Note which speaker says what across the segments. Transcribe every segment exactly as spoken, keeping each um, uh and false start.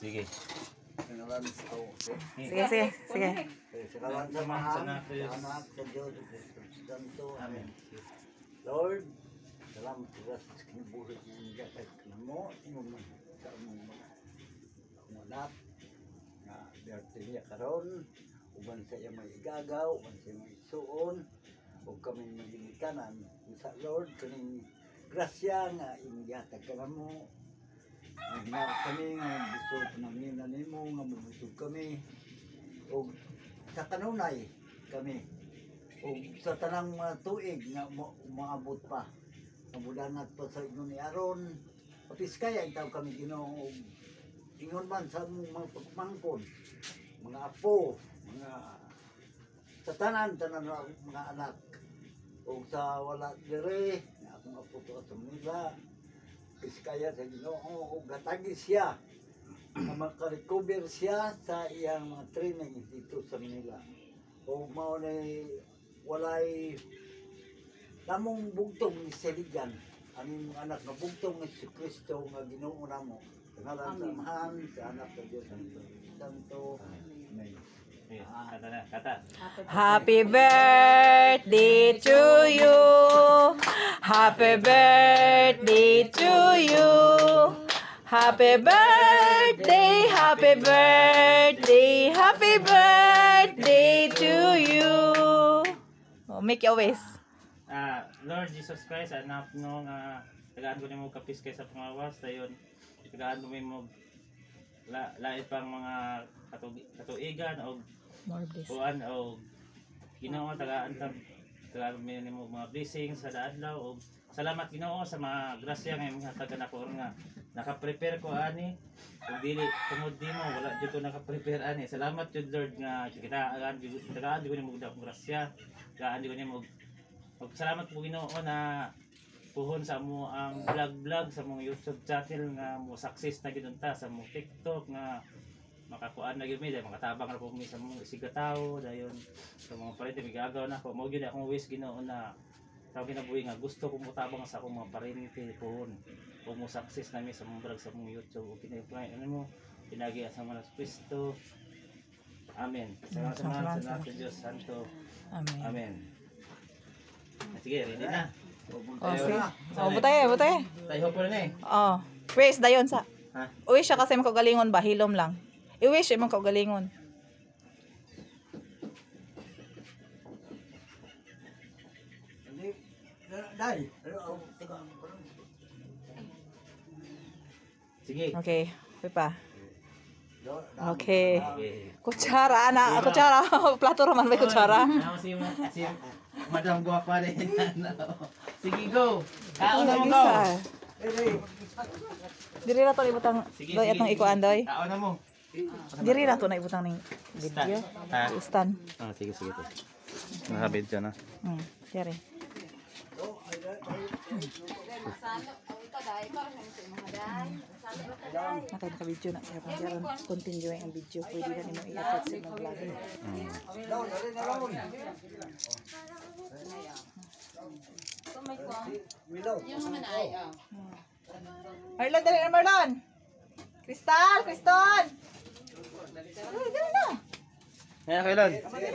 Speaker 1: Sige.
Speaker 2: Sige, sige, sige.
Speaker 3: Salamat sa mahal, salamat sa Diyos, Santo. Amen. Lord, salamat sa kinabuhi niya kahit kanamo, imong sa among mga anak, na biyarte niya karon, uban sa iya may igagaw, uban sa iya may isuon, o kami magigikanan. Sa Lord, kaning grasya nga imiyatag kanamo, na kami nga gusto namin na nimo nga mabusog kami o sa kanunay kami o sa tanang mga tuig nga umaabot pa mabulangat pa sa inyo ni Aron kapis kaya itaw kami Ginoo ingon man sa mga pagmangkon mga apo mga sa tanan tanan mga anak o sa wala dire nga akong apo to sa Manila kaya sa Ginoo ug gatagi siya na makarecover siya sa iyang mga training dito sa Manila. O mao nay walay namong bugtong ni Seligan aning anak nga bugtong ni si Kristo nga Ginoo namo. Ngalan sa Amahan sa anak sa Dios Santo. Amen.
Speaker 1: Kata na, kata.
Speaker 2: Happy birthday to you. Happy birthday to you. Happy birthday, happy birthday, happy birthday to you. Oh, make your wish.
Speaker 1: Ah, Lord Jesus Christ, anak no nga tagaan ko nimo kapis kay sa pangawas dayon. Tagaan mo mo la lain pang mga katu katuigan o kuan o Ginoo tagaan ta tagaan mo nimo mga blessings sa adlaw o salamat Ginoo sa mga grasya nga imong hatag kanako nga naka-prepare ko ani kung dili tungod nimo wala jud ko naka-prepare ani salamat jud Lord nga kita tagaan tagaan jud ko nimo dakong grasya tagaan jud ko nimo og salamat po Ginoo na puhon sa mo ang vlog-vlog sa mong YouTube channel nga mo success na gid unta sa mong TikTok nga makakuan na gyud mi dahil makatabang na po mi sa mong sigataw dayon sa mga parente migagaw na ko mao gyud akong wish Ginoo na sa kinabuhi nga gusto ko motabang sa akong mga parente puhon o mo success na mi sa mong vlog sa mong YouTube o kinay ano mo pinagi sa mga Kristo. Amen. Salamat sa mga sa Diyos Santo.
Speaker 2: Amen.
Speaker 1: Amen. Sige, ready na.
Speaker 2: Oh, sige. Oh, butay, butay.
Speaker 1: Tayo po na eh.
Speaker 2: Oh, wish dayon sa.
Speaker 1: Ha?
Speaker 2: Wish siya kasi makagalingon ba hilom lang. I-wish imong kaugalingon.
Speaker 3: Dai.
Speaker 1: Sige.
Speaker 2: Okay, pa.
Speaker 3: Okay.
Speaker 2: Okay. Kutsara ana, kutsara. Plato raman may kutsara.
Speaker 1: Ano si si Madam Guapa rin. Sige go. Kaon na mo go.
Speaker 2: Diri na to ibutang doy atong ikuan doy.
Speaker 1: Kaon na mo.
Speaker 2: Diri na to na ibutang ning video.
Speaker 1: Ha?
Speaker 2: Stand.
Speaker 1: Ah, sige sige to. Nakabid siya na.
Speaker 2: Hmm, diri. Nakay ka video na kaya pang jaron continue ang video pwede na nimo i-attach sa imong vlog. Marlon, dali na Marlon. Kristal, Kriston. Uy, dali na.
Speaker 1: Ayan, kailan?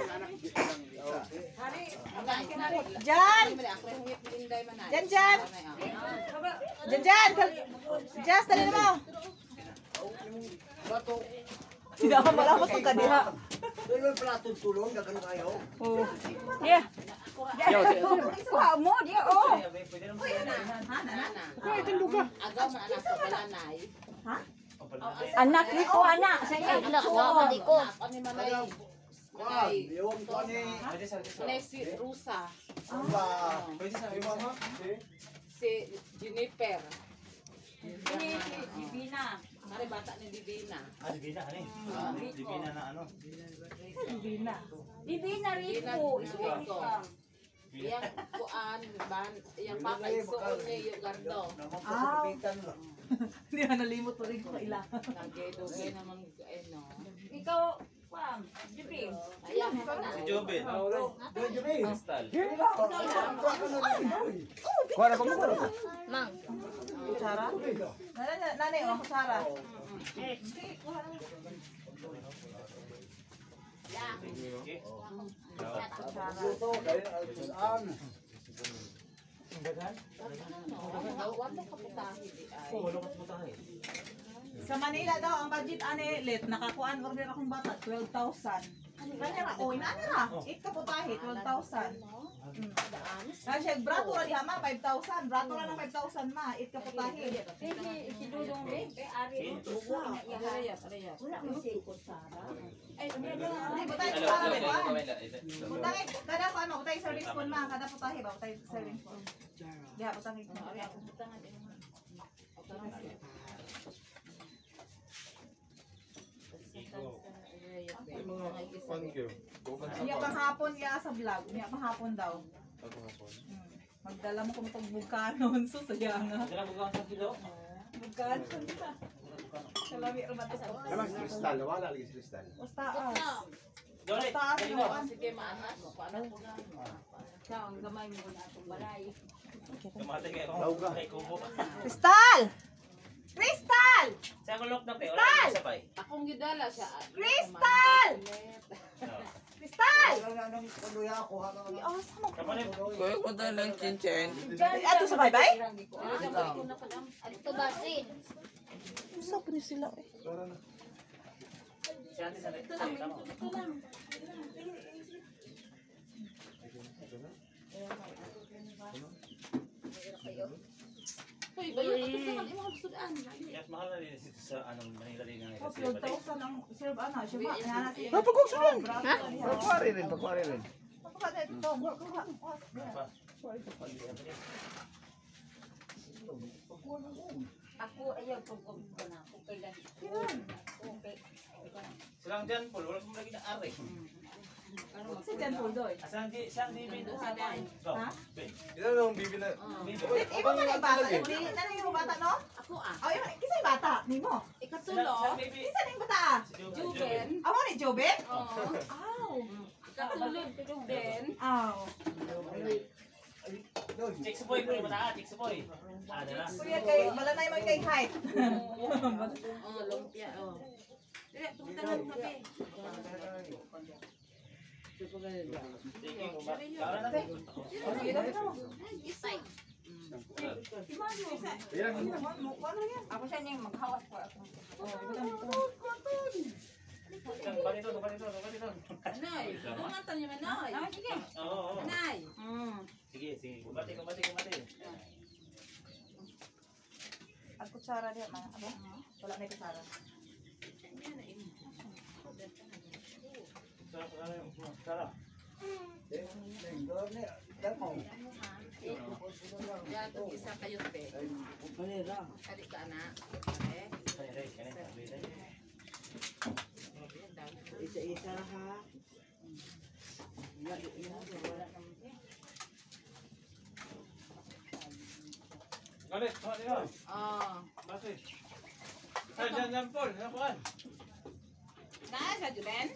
Speaker 2: Jan! Jan, Jan! Jan, Jan! Jas, dali na mo! Hindi ako malapot ang kadiha.
Speaker 3: Pero plato tulong dagan kayo.
Speaker 2: Oh. Yeah. Kuha mo, dia oh. Kuha itong luga.
Speaker 4: Agaw man anak ko balanay.
Speaker 2: Ha? Anak ni ko, anak. Saya anak ko, anak ko.
Speaker 4: Ano man ay
Speaker 3: Kuan, yung kuan ni
Speaker 4: Nessie Rusa.
Speaker 3: Amba. Pwede sa iyo mama?
Speaker 4: Si Juniper.
Speaker 5: Ini si Divina.
Speaker 4: Mare bata ni Divina.
Speaker 1: Ah, Divina, ano eh? Divina na ano?
Speaker 2: Divina.
Speaker 5: Divina
Speaker 4: Divina
Speaker 5: Rico.
Speaker 4: Rico. Iyang kuan ban, iyang pakay suon ni Yugardo.
Speaker 3: Namakasabitan lang.
Speaker 2: Hindi na nalimot pa rin ko ila.
Speaker 4: Nagedugay naman ano.
Speaker 5: Ikaw, Pam, Jibi.
Speaker 4: Ayan, ito na.
Speaker 1: Si Jobin.
Speaker 6: Crystal.
Speaker 7: Kuha na ko mo.
Speaker 4: Mang.
Speaker 2: Kutsara? Nanay, nanay, oh, kutsara.
Speaker 3: Luto kayo ang
Speaker 4: Huwag mo kaputahin di ay.
Speaker 2: Sa Manila daw, ang budget ane, lit, nakakuan, order akong bata, twelve thousand. Kanya ra, oy, nani ra, eight ka putahe, twelve thousand. Kasi siya, brato ra diha ma, five thousand. Brato ra ng five thousand ma, eight ka putahe.
Speaker 5: Si si Dudong be, be ari utos na iya. Wala mo si Kusara.
Speaker 4: Ay,
Speaker 2: Ay, butay, kutsara, may kuan. Butay, kada ko ano, butay service phone ma, kada putahe ba, butay service phone. Diha, butay. Niya pang hapon niya sa vlog, niya pang hapon daw. Hmm. Magdala mo kung itong bugkanon, so sayang nga.
Speaker 1: Sila mo sa kilo.
Speaker 2: Bugkanon na. Kalami ra bato ko.
Speaker 7: Namang kristal, wala lagi si kristal.
Speaker 2: Basta ah.
Speaker 1: Dole.
Speaker 2: Basta ah, sinuan.
Speaker 4: sige maanas. Paano mo na?
Speaker 5: Siya ang gamay mo na atong balay.
Speaker 1: Kamate kay ako. Kay kubo.
Speaker 2: Crystal! Crystal!
Speaker 1: Sa kulok na pe, wala sa pay.
Speaker 4: Akong gidala siya.
Speaker 2: Crystal! Crystal!
Speaker 3: Ay,
Speaker 2: Asa mo?
Speaker 1: Kamu ni.
Speaker 6: Kuya ko tayo lang chinchin.
Speaker 2: Ato sa bye-bye?
Speaker 5: Ito ba si?
Speaker 2: Usa pa ni sila eh.
Speaker 1: Si ate sa ito lang. Ito lang.
Speaker 4: Uy, bayo ka sa mga imong sudan.
Speaker 1: Yes, mahal na din dito sa anong Manila din nga
Speaker 2: Oh,
Speaker 1: kasi.
Speaker 2: twelve thousand ang serve ana, siya ba? Nana siya.
Speaker 7: Napagkog sa lang.
Speaker 2: Ha?
Speaker 7: Pagkwari rin, pagkwari rin.
Speaker 2: Pagkakit ito, kuha.
Speaker 5: Ako ayaw pag ko na. Okay lang. Okay.
Speaker 1: Silang dyan po, wala kong lagi na ari.
Speaker 2: Si Jan Puldoy.
Speaker 1: Asan di, saan di bin sa pay?
Speaker 2: Ha?
Speaker 7: Ilan ang bibi na?
Speaker 2: Iba man yung bata, hindi na yung bata, no?
Speaker 4: Ako ah.
Speaker 2: Oh, yung kisa yung bata, nimo.
Speaker 4: Ikatulo.
Speaker 2: Kisa na yung bata.
Speaker 4: Juben.
Speaker 2: Amo ni Joben?
Speaker 4: Oo.
Speaker 2: Aw.
Speaker 4: Ikatulo. Ben.
Speaker 2: Aw.
Speaker 1: Check sa boy, pero mata, check sa boy. Ah, dala.
Speaker 2: Kuya kay, wala na yung kay height.
Speaker 4: Oh, lumpia. Oh. Dire, pumunta na mo kape.
Speaker 1: Sige, para na.
Speaker 4: Isay.
Speaker 5: Ako siya niyang maghawas ko ako.
Speaker 1: Balik to, balik to, balik to.
Speaker 4: Nay, kumanta niyo man nay.
Speaker 5: Ah, sige.
Speaker 1: Oo, oo.
Speaker 4: Nay.
Speaker 5: Mm.
Speaker 1: Sige, sige. Kumati, kumati, kumati.
Speaker 2: Ang kutsara diya, mga abo. Wala na yung kutsara.
Speaker 1: Sarap, sarap, sarap.
Speaker 4: Yan, itong isa kayo pe. Kali ka na. Eh.
Speaker 1: Kaya, kaya, kaya, kaya.
Speaker 6: Isa-isa ha.
Speaker 1: Galit, galit yun.
Speaker 4: Oh.
Speaker 1: Bakit? Saan dyan dyan, Paul? Ano kuhan?
Speaker 4: Nay, sa Juben.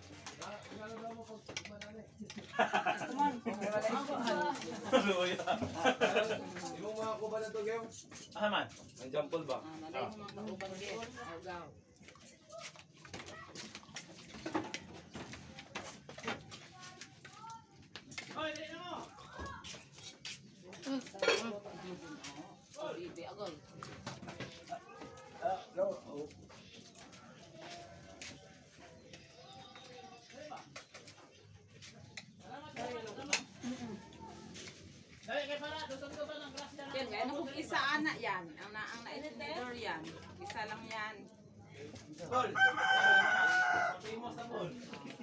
Speaker 1: Luya.
Speaker 7: Yung mga kuba na to, Geo?
Speaker 1: Ah, man.
Speaker 7: Ang jampol ba?
Speaker 4: Ah, nalay mo mga kauban din. Agaw.
Speaker 1: Hoy, dali na mo.
Speaker 4: Oh, bibi, agol.
Speaker 1: Dali, kaya para. Dusog ko ba ng grass dyan?
Speaker 4: Yan, ano kung isa anak yan. Ang na ang na-editor yan. Isa lang yan.
Speaker 1: Paul. Famous na Paul.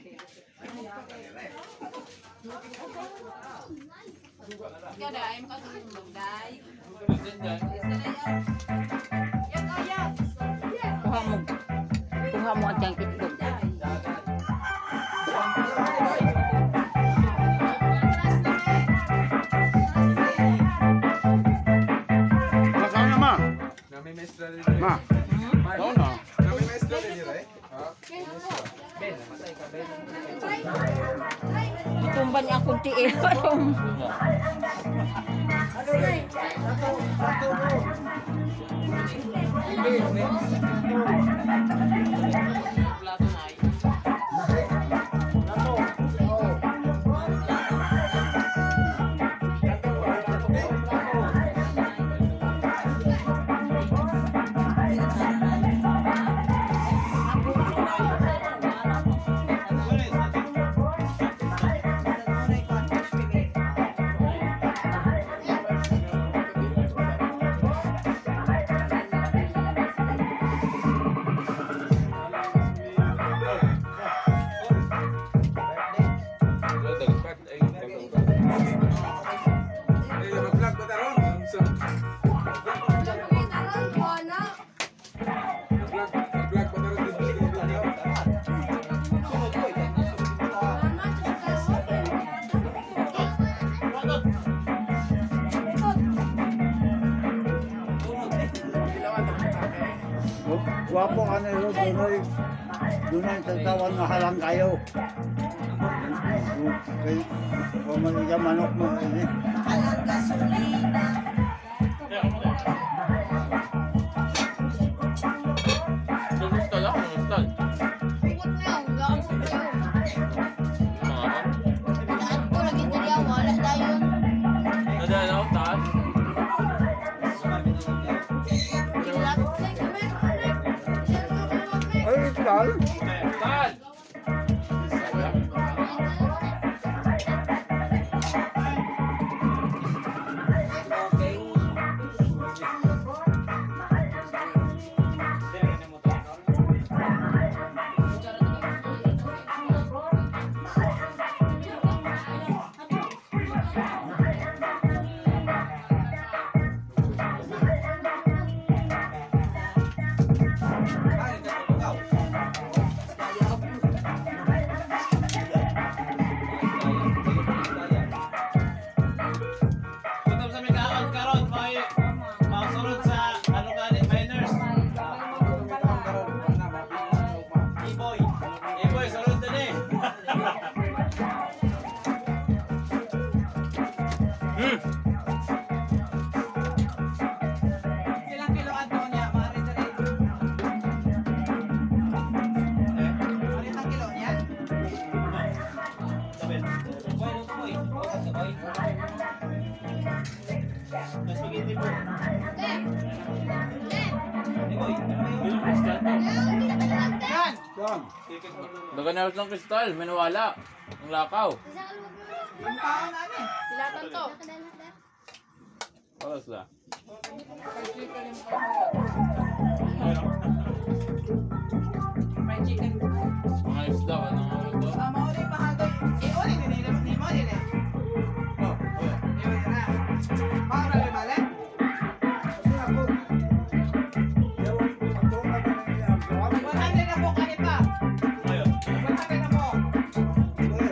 Speaker 4: Ikaw dahil makakasing magday.
Speaker 1: Dyan dyan.
Speaker 4: Isa na yan. Yan, oh, yan.
Speaker 5: Kuha mo. Kuha mo at yung itlog.
Speaker 7: Masama na, ma.
Speaker 6: Nami-mestra rin.
Speaker 7: Ma. Oo na.
Speaker 6: Nami-mestra rin yun eh. Ha?
Speaker 1: Ben,
Speaker 5: Itumban niya akong tiil.
Speaker 3: Ano rin? Ato, ato mo. Hindi, hindi. Ato, oo. Gwapo ka na yun, Dunoy. Dunoy, tatawan na halang kayo. Kay, kung manigyan manok mo, ini.
Speaker 2: Alang gasolina.
Speaker 6: Gusto lang, gusto.
Speaker 5: Ikot na yun. Gaan ko na yun. Gaan ko, lagi na niya. Wala na yun.
Speaker 6: Nadaan ako, taas.
Speaker 3: Ay, tal.
Speaker 6: Taas!
Speaker 1: Kutom sa migaan karon may mausurod sa ano kanin miners. Iboy. Iboy surod din eh.
Speaker 2: Ilang kilo ato niya, maaari na rin. Maaari ang kilo niya?
Speaker 1: Sabit. Boy, no boy. Boy. Mas spaghetti po. Iboy.
Speaker 2: Yan!
Speaker 3: Yan.
Speaker 6: Naganap ng kristal, manawala. Ang lakaw.
Speaker 2: Ang kaon na ni.
Speaker 4: Silatan to.
Speaker 6: Para sila.
Speaker 2: Fried chicken.
Speaker 6: Mga isda, ano nga ito?
Speaker 2: Ah, mauli mahagay. Eh, uli, ninilas ni mo, nila.
Speaker 3: Oh,
Speaker 2: Eh, wala na. Para rin balik?
Speaker 3: kasi ako. Ewan ko, ato ka na niya. Gwapo.
Speaker 2: one hundred na po, kani pa.
Speaker 1: Ayun.
Speaker 2: one hundred na po.
Speaker 3: Eh,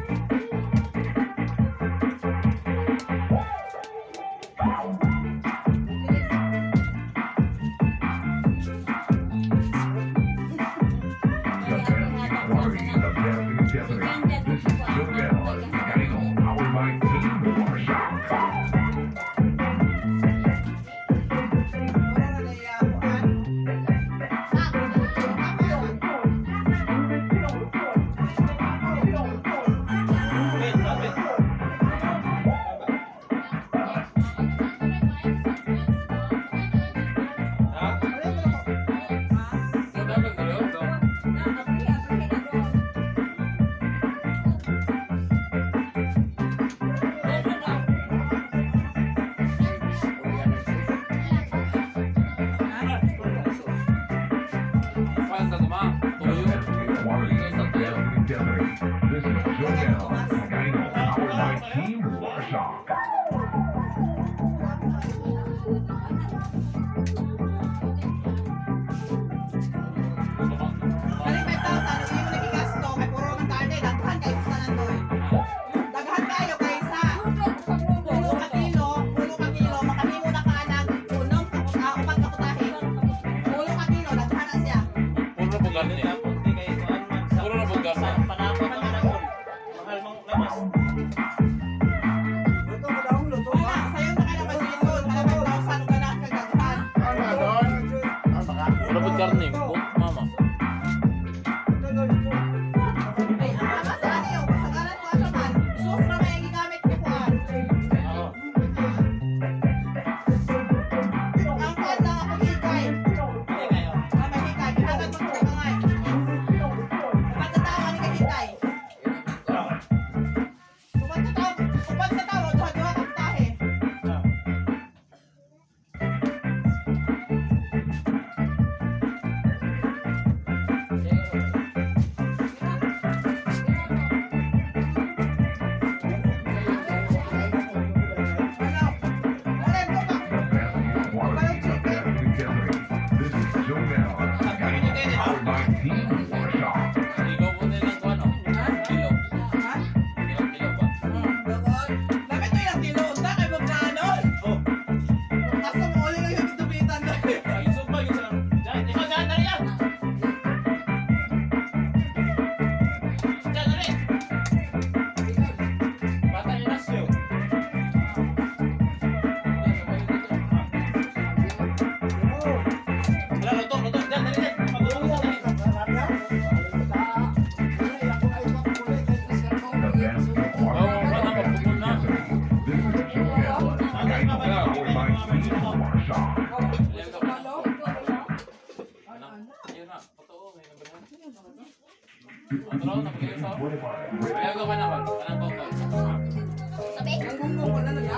Speaker 8: Party of gathering together. This is Showdown, Daniel, powered by Team Workshop.
Speaker 2: Wala na na iyakuan.
Speaker 1: Wait, wait. Ha?
Speaker 6: Ano dapat na yun? Paano ka tuma? Tuyo.
Speaker 8: Party of gathering together. This is Showdown, Daniel, powered by Team Workshop.
Speaker 2: Kani five thousand, hindi mo nagigasto, kay puro ng karne, daghan kayo sa nandoy. Daghan kayo kaysa. Pulo ka kilo, pulo ka kilo, makahimo na ka ng unong uh, upat ka putahe. Pulo ka kilo, daghan na siya.
Speaker 6: Puro bugat niya.
Speaker 1: Tapos di kayo kuan man sa
Speaker 6: Puro na bugat.
Speaker 1: sa panahon
Speaker 8: my team for shock.
Speaker 6: Ikaw po nila ng ano? Kilo.
Speaker 2: Ha?
Speaker 6: Kilo, kilo ba?
Speaker 2: Dapat ito yung tinuod na kay magkano?
Speaker 1: Oh.
Speaker 2: Asa mo ulit lang yung tubitan na.
Speaker 1: Ay, so ba yung sa... Diyan, ikaw dyan, dali yan! Dyan, dali! Bata yung nasyo. Wala, luto, luto. Dyan, dali, dali. Magulong ka, dali.
Speaker 6: Oo, wala ka pupunta na.
Speaker 8: This is Joel. Guys, powered by team for shock.
Speaker 6: Ayan ka ba? Ano? Ayun na. Totoo, may nabalahan. Ang tulaw, napagay sa ako. Ayan ka ba naman? Anong totoo?
Speaker 5: Sabi.
Speaker 2: Ang gunggong ko na nila.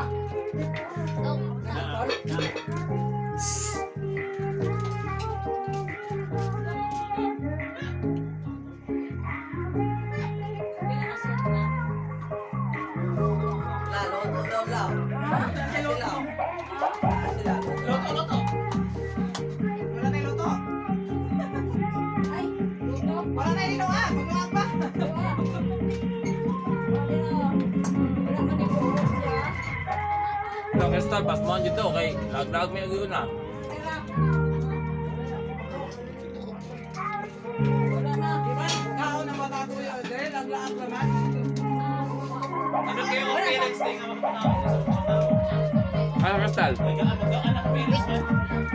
Speaker 2: Lalo, daw, daw. Sila. Sila.
Speaker 1: Luto, luto.
Speaker 2: Wala na yung luto.
Speaker 5: Ay, luto.
Speaker 2: Wala na yung linuang. Magluang pa.
Speaker 5: Wala man yung buhok siya.
Speaker 6: Ito, Crystal, pas mo dito. Kay lag-lag may nag na.
Speaker 5: Wala na.
Speaker 2: Diba? Kaon na bata ko yun. Dahil naglaang naman.
Speaker 1: Ano kayo ang parents na yung makapanahon sa mga tao?
Speaker 6: Ano, Crystal?
Speaker 1: Ay, gaan, mag-gaan ang parents man.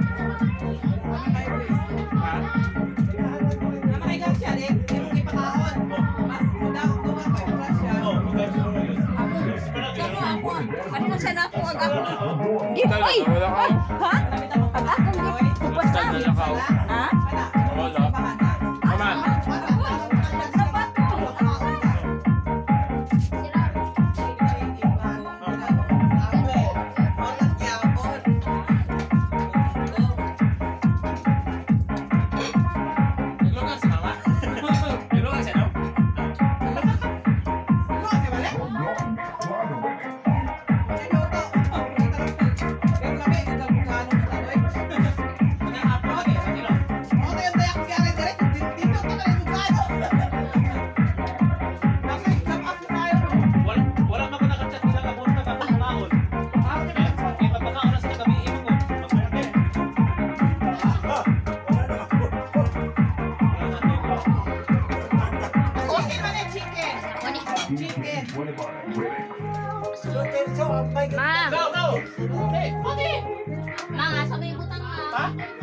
Speaker 2: Nama kay Garcia, din. Hindi mong ipakaon. Mas muda ko tuwa kay Garcia.
Speaker 1: Oh, mag-gaan siguro yun.
Speaker 5: Ako, ako. Ano na siya na ako? Ako.
Speaker 6: Crystal,
Speaker 5: Oy!
Speaker 6: wala ka.
Speaker 5: Ha?
Speaker 2: Nakita mo pa ba?
Speaker 5: Akong
Speaker 6: Crystal, nalakaw.
Speaker 5: Ha?
Speaker 6: Wala. Aman.
Speaker 1: Ilungan si mama. Ilungan siya, no? Kanyang apo lagi, sa kilo. Wala, wala man ko nakachat nila ka punta ka kung taon. Kaya magpakaon na sila kami imo ko. Magpakaon.
Speaker 2: Chicken.
Speaker 5: Ma!
Speaker 1: Go, go! Okay, okay!
Speaker 5: Ma, sa may butang ka.
Speaker 1: Ha?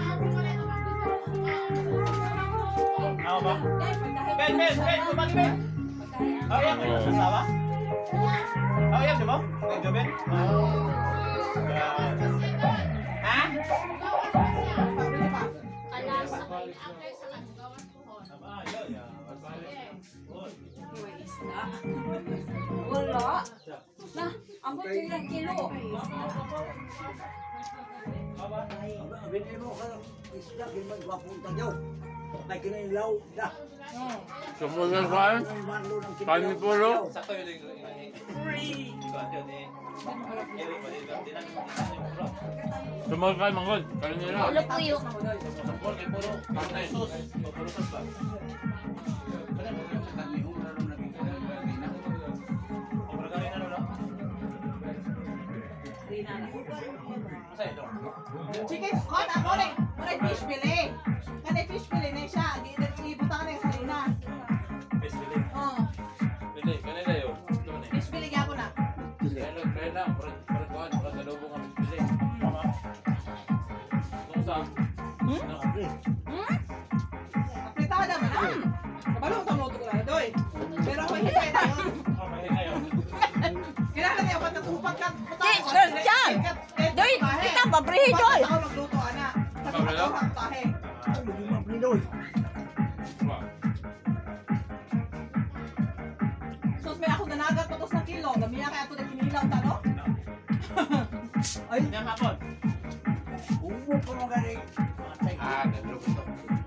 Speaker 1: Ako ba? Ben, Ben, Ben, kumagi Ben! Oh, yan, may nasasawa? Oh, yan, di ba? Medyo Ben? Ha?
Speaker 5: Wala. Na, ang ilang kilo.
Speaker 3: Binili mo ka ng isda, ginman mapunta nyo. May kinilaw na.
Speaker 6: Sumulong ka.
Speaker 3: May manlo ng
Speaker 6: Kain ni Polo.
Speaker 1: Sakto yun yung free! Ikaw, yun eh. Eric, pwede ba? Di natin makita yung puro.
Speaker 6: Sumulong ka, manggol. Kain nila.
Speaker 5: Ulo puyo.
Speaker 1: Sampol, kay puro. Karnay, sus. O, puro sus ba? O, puro ka rin ano, no? Masaya ito.
Speaker 2: Chicken, kon, ako rin. Muna fish fillet. Kani fish fillet na siya. Ibutang na yung harina.
Speaker 1: Best feeling.
Speaker 2: Oh,
Speaker 6: Pili, kanila yun. Ito na eh.
Speaker 2: fish fillet ako na.
Speaker 6: Kaya lang, kaya lang. Parang parang kuhan, parang salubong kami sa pili.
Speaker 1: Mama.
Speaker 6: Kung saan?
Speaker 2: Apritada man ah. Kabalo mo tamo to na doy. Pero ako hihintay na yun.
Speaker 1: Oh, may hinga yun.
Speaker 2: Kilala niya pa tatupat ka.
Speaker 5: Di, sir, Chan. Doy, kita pabrihi doy.
Speaker 2: Ako magluto ana. Sabi ko ako ang tahe.
Speaker 3: Hindi maplinoy.
Speaker 2: Sus may ako nanagat patos na kilo. Gamiya kay ato na kinilaw ta no?
Speaker 3: Ay,
Speaker 1: Yang hapon.
Speaker 3: umo pa mga rin.
Speaker 6: Ah, nagluto ito.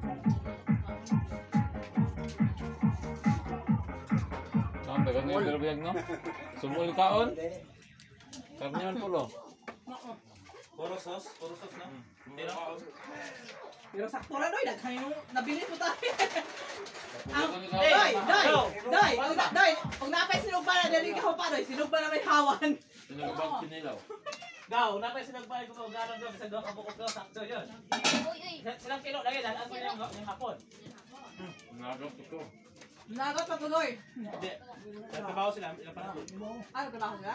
Speaker 6: Saan, tagal na yung dalawag no? Sumuli kaon. Sarap niya man Polo.
Speaker 1: Puro sos, puro sos, no? Hindi lang.
Speaker 2: Pero sakto na doy, daghan yung nabili mo tayo. Ang
Speaker 6: Kami
Speaker 2: doy,
Speaker 6: ka-
Speaker 2: doy,
Speaker 1: Go.
Speaker 2: doy, pag na- doy, pag napay sinugba na dali ka pa doy, sinugba na may hawan.
Speaker 6: Sinulubag kinilaw.
Speaker 1: Gaw, napay sinagbayad ko kung gano'n doon. Sa doon kabukot ko, sakto yun. Silang kilo lagi, dalaan ko yung yung hapon.
Speaker 6: Nagap ko.
Speaker 2: Nagot pa ko doy.
Speaker 1: Hindi. Nagtrabaho sila, ilang panahon.
Speaker 2: Ano trabaho ka?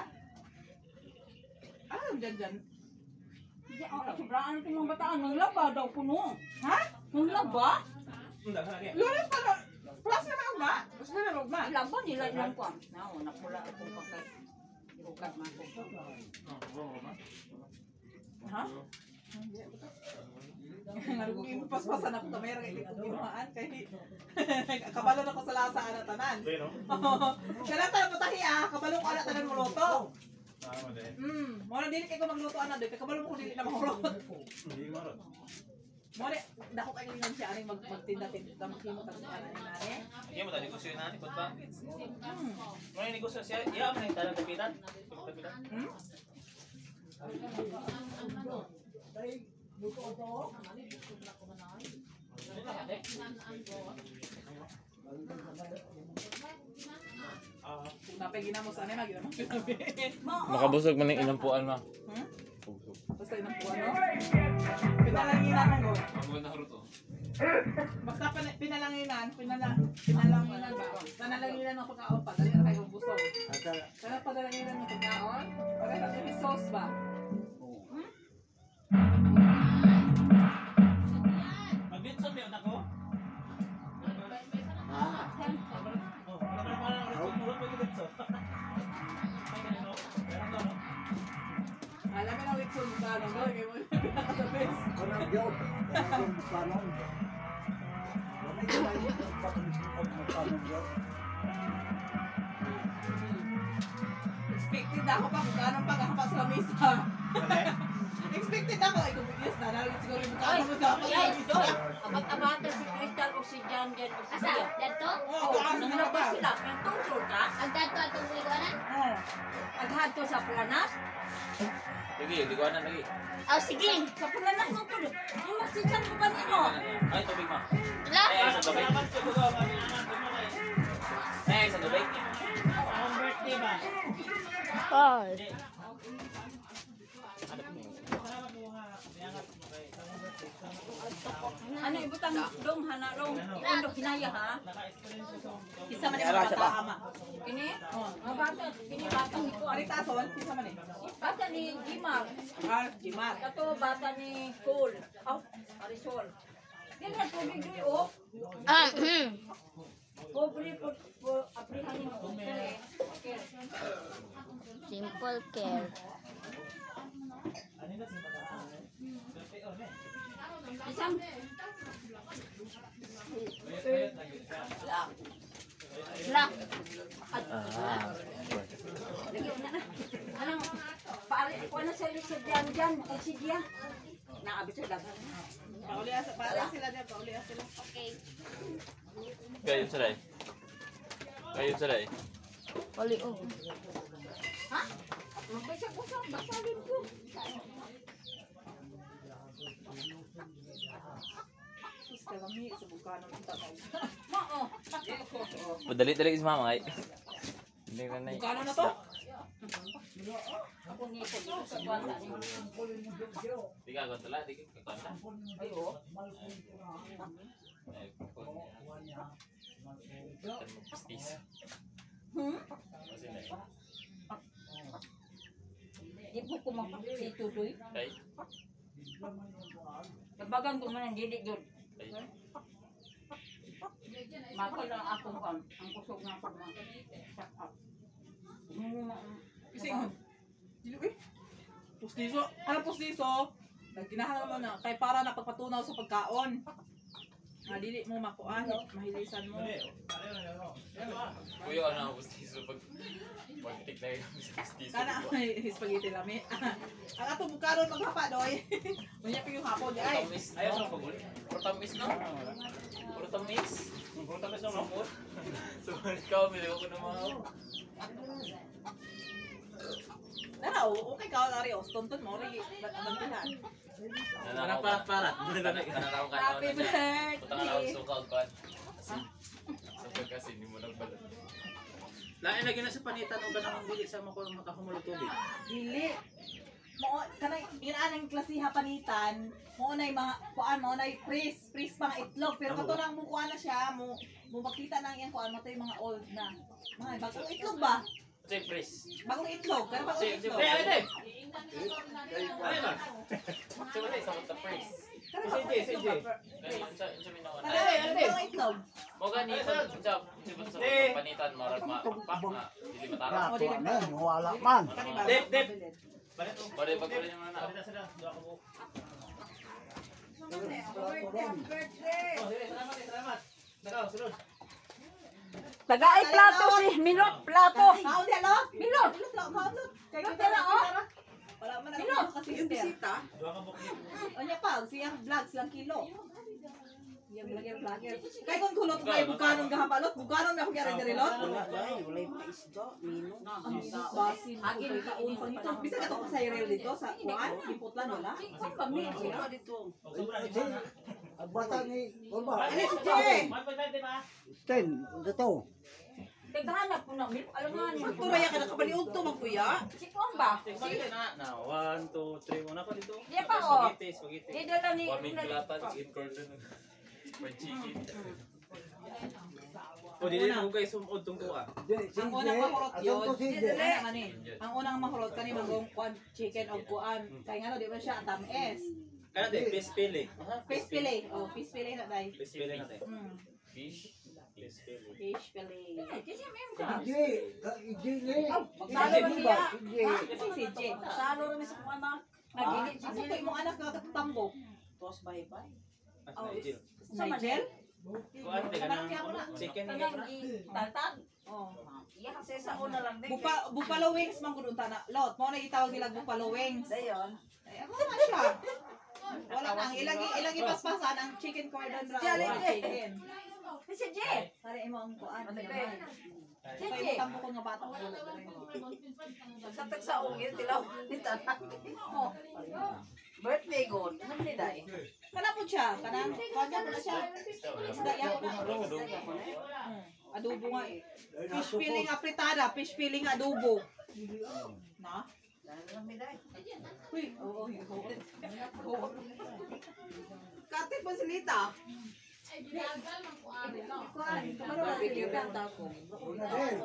Speaker 2: Ah, dyan dyan.
Speaker 5: Hindi, ang sobrang ano yung bataan. Nang laba daw puno.
Speaker 2: Ha?
Speaker 5: Nang laba?
Speaker 1: Hindi, lagi.
Speaker 2: Lunes pa na. Plus na magma. Plus na magma.
Speaker 5: Ang laba nila ilang kwan. Nao, napula akong pasay. Irukat man ko.
Speaker 2: Ha? Nga kung ipaspasan ako kamera kay ko ginuhaan kay kabalo na ko sa lasa ana tanan.
Speaker 1: Pero,
Speaker 2: Kaya tayo patahi ah, kabalo ko ana tanan mo luto.
Speaker 1: tama din.
Speaker 2: Hmm, mo na dili kay ko magluto ana doy, kay kabalo mo ko dili na mahurot.
Speaker 1: Hindi mo ron.
Speaker 2: Mo na dako kay lingon siya ani mag magtinda-tinda ta makimo ta sa ana ni nani.
Speaker 1: Hindi mo tayo negosyo yun, nani, kung ba?
Speaker 2: Hmm.
Speaker 1: May negosyo siya, iya mo na yung talang kapitan. Kapitan.
Speaker 2: Hmm?
Speaker 1: Ah,
Speaker 2: Napay ginamos ani mag ginamos ginabi.
Speaker 6: Makabusog man yung inampuan ma.
Speaker 2: Hmm? Basta inang po ano? Pinalanginan mo.
Speaker 6: Ang na haro to.
Speaker 2: Basta pan- pinalanginan, pinala, pinalanginan ba? Panalanginan ng pagkaon pa, dali na kayo busog.
Speaker 3: Ata,
Speaker 2: Kaya panalanginan ng pagkaon, pagka na may sauce ba?
Speaker 1: mag-Vincent ba yun ako?
Speaker 3: ha?
Speaker 1: Oh, wala pa na parang Vincent, mura pa yung Vincent.
Speaker 2: Alam mo na wait so mukha lang, no? Kaya mo yung pinaka-the-best.
Speaker 3: Ano yun? Ano yung panon? Ano yung panon yun?
Speaker 2: Expected ako pa kung anong pagkakapas sa mesa. Expected ako, ay kung yes na, nalang siguro yung mukha mo dapat sa mesa.
Speaker 5: Abot-abata si Crystal o si Jan Jan o si
Speaker 9: Asa?
Speaker 5: Jan.
Speaker 9: Dato?
Speaker 2: Oo,
Speaker 5: Oo,
Speaker 2: ano
Speaker 5: nang
Speaker 2: na
Speaker 5: labas
Speaker 2: ba?
Speaker 5: sila, yung tungkol ka,
Speaker 9: Ang dato atong iguanan?
Speaker 2: Oo.
Speaker 5: aghadto sa planas,
Speaker 6: Lagi, di ko anan lagi.
Speaker 9: Oh, sige.
Speaker 5: sa planas mo tuloy. Yung masisan mo ba nino?
Speaker 6: Ay, tubig ma.
Speaker 9: Wala?
Speaker 6: Eh, sa tubig.
Speaker 1: Salamat ko ko, kami anak ko mo kay.
Speaker 6: Eh, sa tubig.
Speaker 1: Ang birthday ba?
Speaker 9: Oh.
Speaker 1: Hindi. Salamat mo nga, iangat mo kay. Ang birthday.
Speaker 5: Ano ibutang dong hana dong. Ano kinaya ha?
Speaker 1: Naka-experience ko sa
Speaker 2: Isa man yung mga bata ama.
Speaker 5: Kini? Oh, mga bata, kini bata ni ko.
Speaker 2: Ari tason, isa man eh.
Speaker 5: Bata ni Jimar.
Speaker 2: Ah, Jimar.
Speaker 5: Kato bata ni Cole. Aw, Arisol. Kini na tubig ni oh.
Speaker 9: Ah, hmm.
Speaker 5: Pobre po po aprihan ni mo. Okay.
Speaker 9: Simple care.
Speaker 1: Ano na si Pata? Birthday on eh.
Speaker 5: Isang
Speaker 9: Lock.
Speaker 5: lagyan na na. Anong paari ko na sa si Jan Jan o si Dia. Naabot sa dagat.
Speaker 2: Paulihan sa paulihan sila diyan, paulihan sila.
Speaker 9: Okay.
Speaker 6: Kayo sa day. Kayo sa day.
Speaker 9: Oli, oh.
Speaker 5: Ha? Magbasa ko sa basalin ko.
Speaker 2: Sus kalami sa bukano ng tataw.
Speaker 5: Mao.
Speaker 6: Padali-dali is mama ay. Hindi na nay.
Speaker 2: Bukano na to?
Speaker 5: Ako ni ko dito sa kwanta ni.
Speaker 6: Di ka ko tala, di ka ko tala.
Speaker 5: Ayo.
Speaker 6: Eh, pastis.
Speaker 5: Hmm?
Speaker 6: Kasi na.
Speaker 5: Di po ko mapakito doy.
Speaker 6: Kay.
Speaker 5: Kabagan ko man ang dili doon.
Speaker 6: Kay.
Speaker 5: Mako lang akong kan. Ang kusog na ako mga shut up. Hmm,
Speaker 2: Kasi dilo eh. Pustiso, ano pustiso? Nagkinahanap mo na kay para napagpatunaw sa pagkaon. Nga dili mo makuan, mahilisan mo.
Speaker 6: Kuya ano ang pastis pag pagtik na kami sa pastis.
Speaker 2: Kana ay spaghetti lami. Ang ato bukaron maghapa doy. Unya pa yung hapon ay.
Speaker 6: Tamis. Ayaw sa pagul. Puro tamis no? Puro tamis.
Speaker 1: Puro tamis na mo.
Speaker 6: So, ikaw, bili ko na mga.
Speaker 2: Dara, okay ka ari os tonton mo ri bantihan.
Speaker 1: Para parat parat.
Speaker 6: Nanakaw ka
Speaker 2: Happy
Speaker 6: naman niya. Punta ka na
Speaker 2: birthday.
Speaker 6: ako sukaw ko. Sukaw kasi, hindi mo nagbalot.
Speaker 1: Lain lagi na sa panitan o ganang dili sa mako makahumulog tubig.
Speaker 2: Dili. Mo kanay inanang klasiha panitan, mo nay mga kuan mo nay freeze, freeze pang itlog pero kato lang mo kuan na siya, mo mo makita nang iyang kuan mo tay mga old na. Mga bagong itlog ba?
Speaker 6: Check press.
Speaker 2: Bagong itlog, pero bagong
Speaker 6: Check, check.
Speaker 2: itlog.
Speaker 6: Hey, hey, hey!
Speaker 1: Ay ba?
Speaker 6: Check ulit, sa mga press.
Speaker 2: Pero bagong itlog ba?
Speaker 6: Dahil, unsa unsa may nawan.
Speaker 2: Pero bagong itlog.
Speaker 6: Mo gani, unsa unsa sa panitan marag mapak na dili matara.
Speaker 3: Rato na, wala man.
Speaker 1: Dep dep. Balik
Speaker 6: Bale pagkulit mo na.
Speaker 1: Balik na sila. Dua ka buo.
Speaker 2: Birthday.
Speaker 1: Oh, sige, salamat, salamat. Nako, sulod.
Speaker 5: Tagaay plato si Minot, plato.
Speaker 2: Kaon dia lot.
Speaker 5: Minot.
Speaker 2: Kaon lot. Kay
Speaker 5: Minot,
Speaker 2: kita
Speaker 5: tara, oh.
Speaker 2: Wala man
Speaker 5: Minot.
Speaker 2: ako kasi sister.
Speaker 1: Dua ka buo.
Speaker 2: Anya pa, siyang vlog silang kilo. Yang vlogger vlogger. Kay kon kulot kay bukanon gahapalot, bukanon ako gyari diri lot. Basin agin kaon pang ito. Bisa ka to sa reel dito sa kuan, iputlan wala. Kon pa mi dito.
Speaker 3: Ang bata ni, ano ba?
Speaker 2: Ano si Jay?
Speaker 3: Sten, dito.
Speaker 5: Taghanap ko na milk. Alam nga niya.
Speaker 2: Turaya ka nakabaliog to magkuya.
Speaker 5: Si Kuang ba?
Speaker 1: Sige na. Na, one, two, three, muna pa dito.
Speaker 5: Di pa, oh.
Speaker 1: Spaghetti, spaghetti.
Speaker 5: Di dala ni...
Speaker 6: Waming kulatan, skin cordon. Fried chicken.
Speaker 1: O, dili mo guys, sumod tong kuha.
Speaker 2: Ang unang mahurot yun.
Speaker 3: Ato si
Speaker 2: Dili,
Speaker 3: Jay.
Speaker 2: ano ni? Ang unang mahurot kani magong kuan chicken o kuan. Kay ngano di ba siya tamis.
Speaker 1: Kana de, fish fillet.
Speaker 2: Fish fillet. Oh, fish fillet na dai.
Speaker 1: Fish fillet natin.
Speaker 2: Mm.
Speaker 6: Fish.
Speaker 1: Fish fillet.
Speaker 2: Fish fillet.
Speaker 3: Ije, ije.
Speaker 5: Magsalo rin niya.
Speaker 2: Kasi si Jay.
Speaker 5: Salo rin sa mga mga...
Speaker 2: Nagigit si Jay. Imong anak ka katambok.
Speaker 5: Tos bye-bye.
Speaker 1: Ah, Nigel.
Speaker 2: Nigel?
Speaker 1: Kuan de kanang chicken ni
Speaker 5: Tanang itatag.
Speaker 2: Oh.
Speaker 5: Iya kasi sa una lang din.
Speaker 2: Bupa, buffalo wings man gud unta na. Lot, mo na gitawag nila buffalo wings.
Speaker 5: Dayon.
Speaker 2: Ay, ako na siya. Wala nang ilang ilang ipaspasan ang chicken cordon raw.
Speaker 5: Jolly
Speaker 2: Wow,
Speaker 5: Jay.
Speaker 2: chicken.
Speaker 5: Si Jay.
Speaker 2: Pare imo ang kuan.
Speaker 5: Ano,
Speaker 2: Ano
Speaker 5: Jay?
Speaker 2: Kaya mo tambo ko nga bata ko.
Speaker 5: Sa tag sa ungin tilaw ni tanan.
Speaker 2: Oh,
Speaker 5: Birthday gold. Ano ni dai?
Speaker 2: kana po siya, kanang kuan niya pala siya. Isda ya ko na. Hmm, adobo nga eh. Fish filling apritada, fish filling adobo. Na?
Speaker 5: Ano ni dai?
Speaker 2: Uy, oo, oo. Kate pa silita. Kuan, kamaro ba
Speaker 5: Barbecue
Speaker 2: silita?
Speaker 5: kanta ko.
Speaker 3: Una din.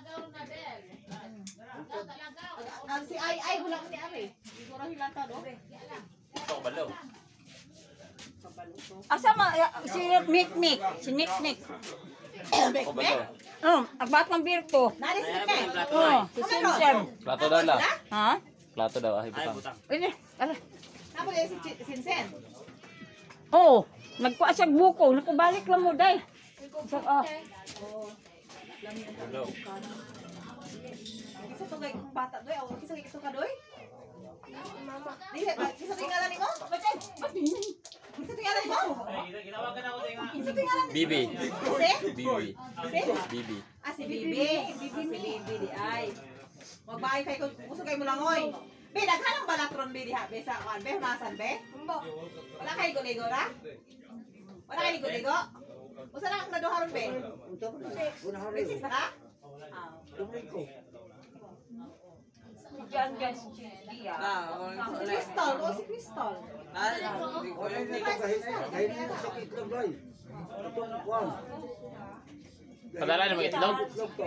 Speaker 2: Ang si Ay Ay wala ko ni Ari. Siguro hilata do.
Speaker 6: Ito, balaw.
Speaker 5: Asa ma si Nick Nick, si Nick Nick.
Speaker 6: Ito, balaw.
Speaker 5: Oh, agbat ng beer ko.
Speaker 2: Nani si Ken.
Speaker 5: Oh, si Sim Sim.
Speaker 6: Plato daw la.
Speaker 5: Ha?
Speaker 6: Plato daw, ay
Speaker 1: Ay,
Speaker 6: butang.
Speaker 1: butang.
Speaker 5: Ini, ala.
Speaker 2: Napa di si Chi- Sinsen.
Speaker 5: Oh, nagkuha siya buko, nakabalik lang mo day. So, oh.
Speaker 6: Balaw.
Speaker 2: Kisa to kay bata doy, aw kisa kay ito ka doy. Dili ba kisa tingala nimo? Kisa tingala nimo?
Speaker 1: Ay, ginawagan ako sa nga.
Speaker 2: Kisa tingala nimo?
Speaker 6: Bibi.
Speaker 2: Si?
Speaker 6: Bibi.
Speaker 2: Si?
Speaker 6: Bibi.
Speaker 2: Ah, si Bibi. Si Bibi di ay. Magbahay kay ko gusto kay mo langoy. Be, daghan ang balatron be diha be sa kuan be nasan be? Wala kay ligo-ligo ra? Wala kay ligo-ligo? Usa na ang graduharon be?
Speaker 3: Unta pa na. Una hari.
Speaker 2: Six na ka? Ah.
Speaker 3: Tumay ko.
Speaker 5: Diyan diyan si Dia.
Speaker 2: Si Crystal, o si Crystal.
Speaker 3: Wala na ito kahit kahit hindi sa itlog ay. Ito ang kwan.
Speaker 6: Padala na mga itlog.
Speaker 3: Itlog to.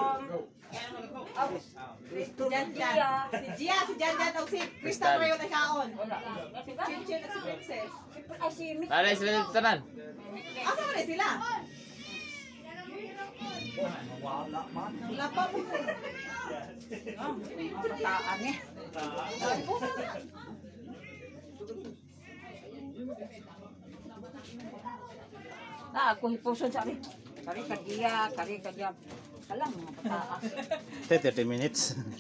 Speaker 2: Si Jan Jan. Si Gia, si Jan Jan, o si Crystal Rayon na kaon.
Speaker 5: Wala.
Speaker 2: Chin Chin at si Princess.
Speaker 5: Ay si Nick.
Speaker 6: Dala sila dito tanan.
Speaker 2: Asa mo na sila?
Speaker 3: Wala man.
Speaker 2: Wala pa mo.
Speaker 5: Pataan eh. Ah, ako hipuson sa ari. Kari ka Dia, kari ka Dia. Kalang mga pataan.
Speaker 1: thirty minutes.